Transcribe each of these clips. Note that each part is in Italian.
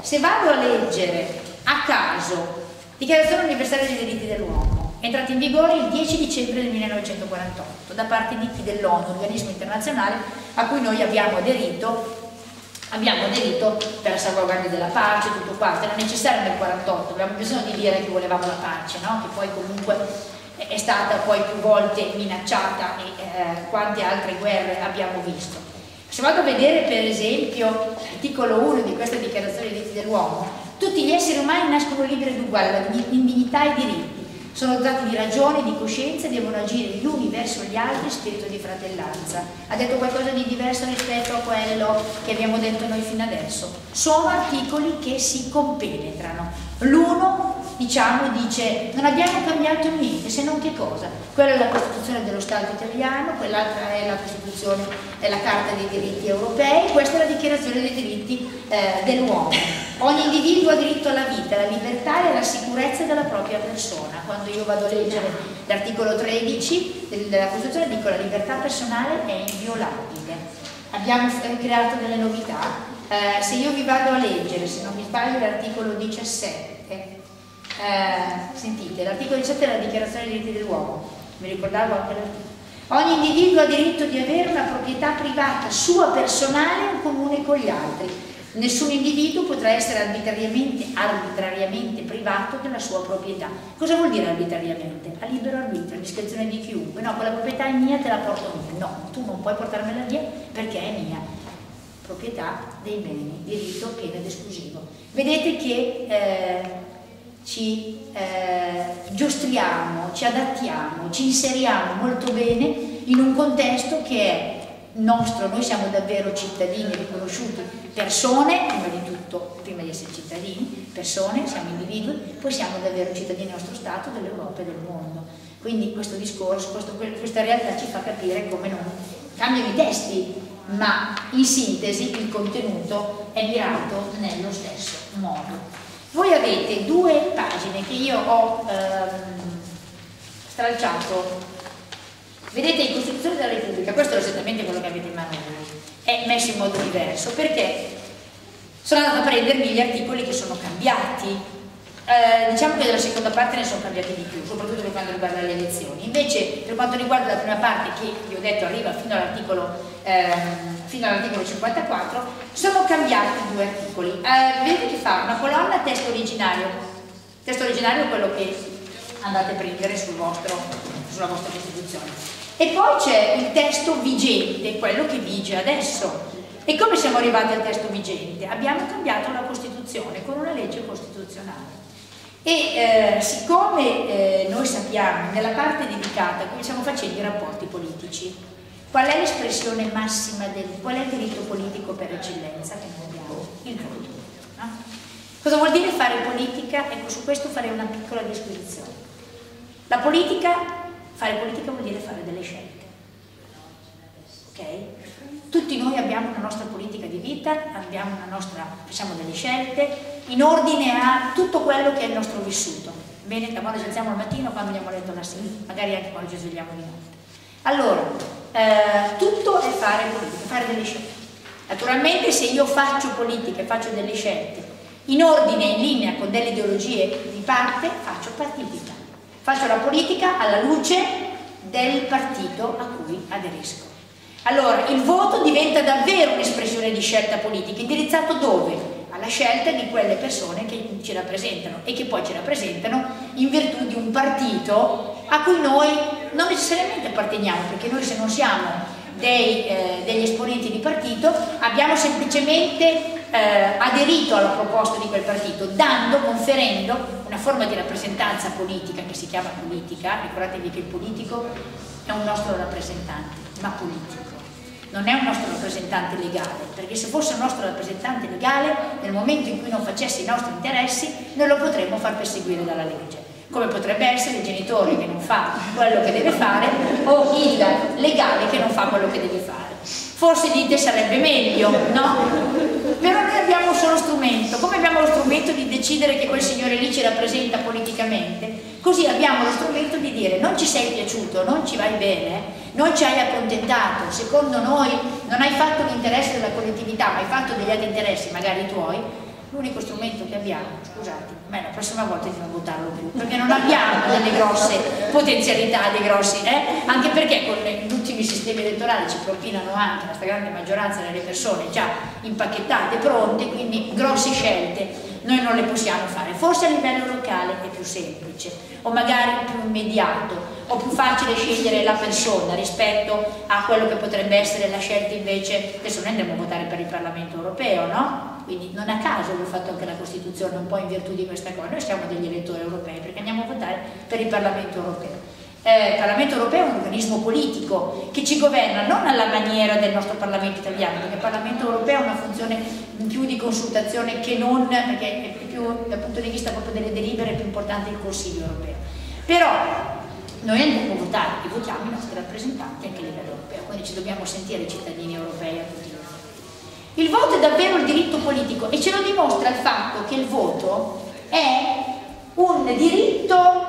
se vado a leggere a caso Dichiarazione universale dei diritti dell'uomo, entrata in vigore il 10 dicembre del 1948 da parte di chi? Dell'ONU, organismo internazionale a cui noi abbiamo aderito per la salvaguardia della pace, tutto quanto. Era necessario nel 1948, avevamo bisogno di dire che volevamo la pace, no? Che poi comunque è stata poi più volte minacciata e quante altre guerre abbiamo visto. Se vado a vedere per esempio l'articolo 1 di questa dichiarazione dei diritti dell'uomo, tutti gli esseri umani nascono liberi ed uguali in dignità e diritti, sono dotati di ragione, di coscienza e devono agire gli uni verso gli altri in spirito di fratellanza. Ha detto qualcosa di diverso rispetto a quello che abbiamo detto noi fino adesso. Sono articoli che si compenetrano. L'uno, diciamo, dice non abbiamo cambiato niente, se non che cosa? Quella è la Costituzione dello Stato italiano, quell'altra è la Costituzione, è la Carta dei diritti europei, questa è la Dichiarazione dei diritti dell'uomo. Ogni individuo ha diritto alla vita, alla libertà e alla sicurezza della propria persona. Quando io vado a leggere l'articolo 13 della Costituzione dico la libertà personale è inviolabile. Abbiamo creato delle novità. Se io vi vado a leggere, se non mi sbaglio, l'articolo 17, sentite, l'articolo 17 è la Dichiarazione dei diritti dell'uomo, mi ricordavo anche l'articolo. Ogni individuo ha diritto di avere una proprietà privata sua personale in comune con gli altri. Nessun individuo potrà essere arbitrariamente privato della sua proprietà. Cosa vuol dire arbitrariamente? A libero arbitrio, a discrezione di chiunque. No, quella proprietà è mia, te la porto via. No, tu non puoi portarmela via perché è mia. Proprietà dei beni, diritto pieno ed esclusivo. Vedete che ci giostriamo, ci adattiamo, ci inseriamo molto bene in un contesto che è nostro. Noi siamo davvero cittadini riconosciuti, persone, prima di tutto, prima di essere cittadini, persone, siamo individui, poi siamo davvero cittadini del nostro Stato, dell'Europa e del mondo. Quindi questo discorso, questa realtà ci fa capire come non cambiano i testi, ma in sintesi il contenuto è mirato nello stesso modo. Voi avete due pagine che io ho stralciato. Vedete, in Costituzione della Repubblica, questo è esattamente quello che avete in mano voi, è messo in modo diverso perché sono andata a prendermi gli articoli che sono cambiati. Diciamo che della seconda parte ne sono cambiati di più, soprattutto per quanto riguarda le elezioni. Invece, per quanto riguarda la prima parte, che vi ho detto arriva fino all'articolo 54, sono cambiati due articoli. Vedete che fa una colonna testo originario. Testo originario è quello che andate a prendere sulla vostra Costituzione. E poi c'è il testo vigente, quello che vige adesso. E come siamo arrivati al testo vigente? Abbiamo cambiato la Costituzione con una legge costituzionale. E siccome noi sappiamo, nella parte dedicata, come stiamo facendo i rapporti politici, qual è l'espressione massima qual è il diritto politico per eccellenza che noi abbiamo? Il voto. No? Cosa vuol dire fare politica? Ecco, su questo farei una piccola disquisizione. Fare politica vuol dire fare delle scelte. Ok? Tutti noi abbiamo una nostra politica di vita, facciamo delle scelte in ordine a tutto quello che è il nostro vissuto. Bene, da quando ci alziamo al mattino, quando andiamo a letto la sera, magari anche quando ci svegliamo di notte. Allora, tutto è fare politica, fare delle scelte. Naturalmente se io faccio politica e faccio delle scelte in ordine, in linea con delle ideologie di parte, faccio politica. Faccio la politica alla luce del partito a cui aderisco. Allora, il voto diventa davvero un'espressione di scelta politica, indirizzato dove? Alla scelta di quelle persone che ci rappresentano e che poi ci rappresentano in virtù di un partito a cui noi non necessariamente apparteniamo, perché noi se non siamo degli esponenti di partito abbiamo semplicemente aderito alla proposta di quel partito, conferendo una forma di rappresentanza politica che si chiama politica. Ricordatevi che il politico è un nostro rappresentante, ma politico. Non è un nostro rappresentante legale, perché se fosse un nostro rappresentante legale, nel momento in cui non facesse i nostri interessi, noi lo potremmo far perseguire dalla legge. Come potrebbe essere il genitore che non fa quello che deve fare o il legale che non fa quello che deve fare. Forse dite sarebbe meglio, no? Però noi abbiamo un solo strumento, come abbiamo lo strumento di decidere che quel signore lì ci rappresenta politicamente, così abbiamo lo strumento di dire non ci sei piaciuto, non ci vai bene, non ci hai accontentato, secondo noi non hai fatto l'interesse della collettività ma hai fatto degli altri interessi, magari i tuoi, l'unico strumento che abbiamo, scusate, ma la prossima volta di non votarlo più, perché non abbiamo delle grosse potenzialità, dei grossi, anche perché con gli ultimi sistemi elettorali ci propinano anche la stragrande maggioranza delle persone già impacchettate, pronte, quindi grosse scelte noi non le possiamo fare. Forse a livello locale è più semplice, o magari più immediato, o più facile scegliere la persona rispetto a quello che potrebbe essere la scelta invece. Adesso noi andiamo a votare per il Parlamento europeo, no? Quindi non a caso l'ho fatto anche la Costituzione, un po' in virtù di questa cosa. Noi siamo degli elettori europei perché andiamo a votare per il Parlamento europeo. Il Parlamento europeo è un organismo politico che ci governa non alla maniera del nostro Parlamento italiano, perché il Parlamento europeo ha una funzione più di consultazione che non, perché è più dal punto di vista proprio delle delibere è più importante il Consiglio europeo. Però noi andiamo a votare e votiamo i nostri rappresentanti anche a livello europeo, quindi ci dobbiamo sentire cittadini europei a tutti i livelli. Il voto è davvero il diritto politico e ce lo dimostra il fatto che il voto è un diritto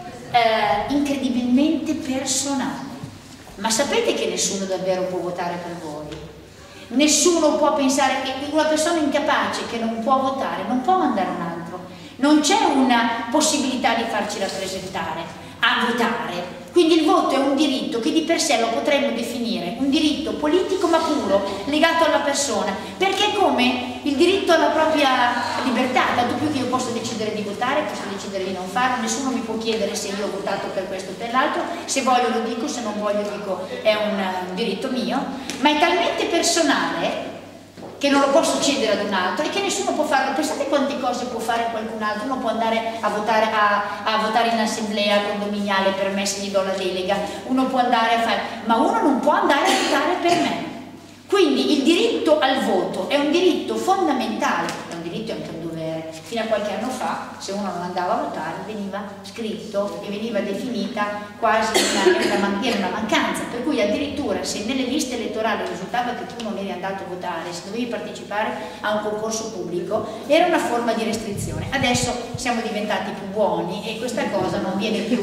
incredibilmente personale. Ma sapete che nessuno davvero può votare per voi? Nessuno può pensare che una persona incapace che non può votare non può mandare un altro, non c'è una possibilità di farci rappresentare a votare. Quindi il voto è un diritto che di per sé lo potremmo definire un diritto politico ma puro, legato alla persona, perché è come il diritto alla propria libertà, tanto più che io posso decidere di votare, posso decidere di non farlo, nessuno mi può chiedere se io ho votato per questo o per l'altro, se voglio lo dico, se non voglio dico è un diritto mio, ma è talmente personale che non lo posso cedere ad un altro e che nessuno può farlo. Pensate quante cose può fare qualcun altro. Uno può andare a votare in assemblea condominiale per me se gli do la delega, uno può andare a fare, ma uno non può andare a votare per me. Quindi il diritto al voto è un diritto fondamentale, è un diritto e anche un dovere. Fino a qualche anno fa, se uno non andava a votare, veniva scritto e veniva definita quasi una mancanza, per cui addirittura se nelle liste elettorali risultava che tu non eri andato a votare, se dovevi partecipare a un concorso pubblico, era una forma di restrizione. Adesso siamo diventati più buoni e questa cosa non viene più,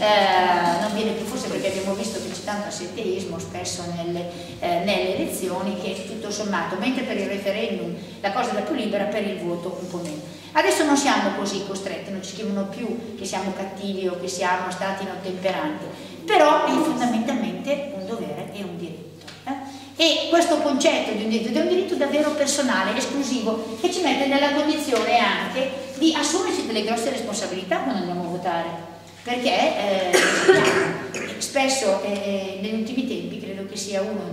forse perché abbiamo visto che c'è tanto assenteismo spesso nelle elezioni, che tutto sommato, mentre per il referendum la cosa era più libera, per il voto un po' meno. Adesso non siamo così costretti, non ci scrivono più che siamo cattivi o che siamo stati inottemperanti, però è fondamentalmente un dovere e un diritto. E questo concetto di un diritto è un diritto davvero personale, esclusivo, che ci mette nella condizione anche di assumerci delle grosse responsabilità quando andiamo a votare, perché spesso negli ultimi tempi credo che sia una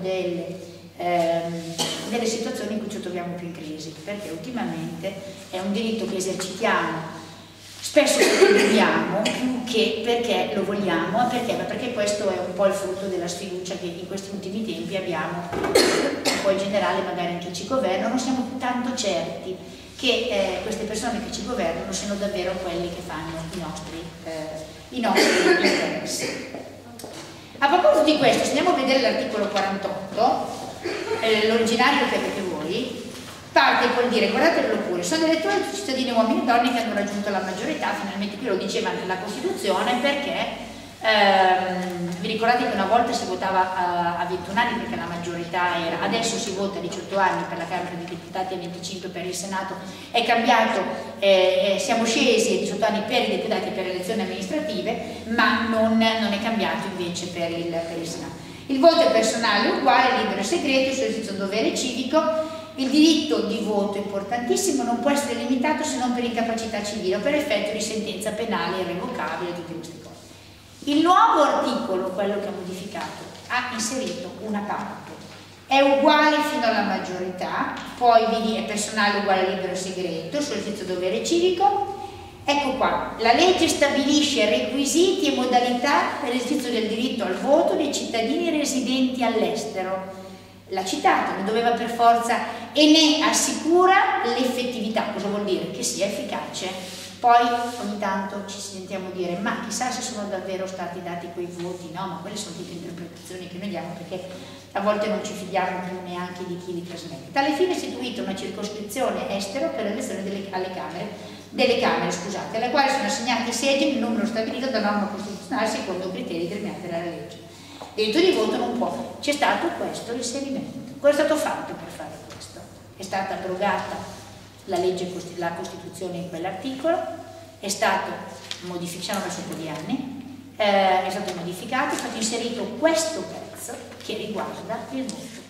delle situazioni in cui ci troviamo più in crisi, perché ultimamente è un diritto che esercitiamo spesso perché dobbiamo più che perché lo vogliamo. Ma perché questo è un po' il frutto della sfiducia che in questi ultimi tempi abbiamo, un po' in generale magari in chi ci governa. Non siamo più tanto certi che queste persone che ci governano siano davvero quelli che fanno i nostri interessi. A proposito di questo, se andiamo a vedere l'articolo 48, l'originario che avete voi, parte col dire, guardatelo pure, sono elettori tutti cittadini uomini e donne che hanno raggiunto la maggiore età, finalmente qui lo diceva anche la Costituzione, perché vi ricordate che una volta si votava a 21 anni perché la maggiore età era, adesso si vota a 18 anni per la Camera dei Deputati e 25 per il Senato, è cambiato, siamo scesi a 18 anni per i deputati e per le elezioni amministrative, ma non è cambiato invece per il Senato. Il voto è personale, uguale, libero e segreto, il suo esercizio è un dovere civico. Il diritto di voto, importantissimo, non può essere limitato se non per incapacità civile o per effetto di sentenza penale irrevocabile, tutte queste cose. Il nuovo articolo, quello che ha modificato, ha inserito una parte. È uguale fino alla maggiore età, poi è personale, uguale, libero e segreto, il suo esercizio dovere civico. Ecco qua, la legge stabilisce requisiti e modalità per l'esercizio del diritto al voto dei cittadini residenti all'estero. L'ha citato, ne doveva per forza, e ne assicura l'effettività. Cosa vuol dire? Che sia efficace. Poi ogni tanto ci sentiamo dire, ma chissà se sono davvero stati dati quei voti, no? Ma quelle sono tutte interpretazioni che noi diamo, perché a volte non ci fidiamo più neanche di chi li trasmette. Tale fine è istituita una circoscrizione estero per l'elezione delle Camere, alla quale sono assegnati seggi nel numero stabilito da norma costituzionale secondo criteri determinati dalla legge. Il diritto di voto non può. C'è stato questo inserimento. Cosa è stato fatto per fare questo? È stata abrogata la Costituzione in quell'articolo, è stato modificato, ci hanno messo un po' di anni, è stato modificato, è stato inserito questo pezzo che riguarda il voto